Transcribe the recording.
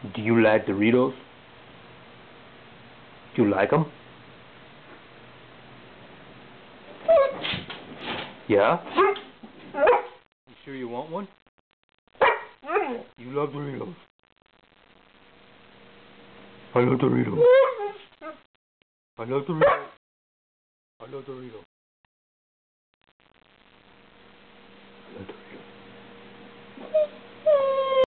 Do you like Doritos? Do you like them? Yeah? You sure you want one? You love Doritos. I love Doritos. I love Doritos. I love Doritos.